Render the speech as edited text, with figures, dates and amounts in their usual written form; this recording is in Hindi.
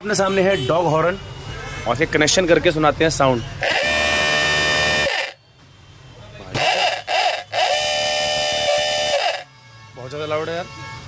अपने सामने है डॉग हॉर्न और इसे कनेक्शन करके सुनाते हैं साउंड। बहुत ज़्यादा लाउड है यार।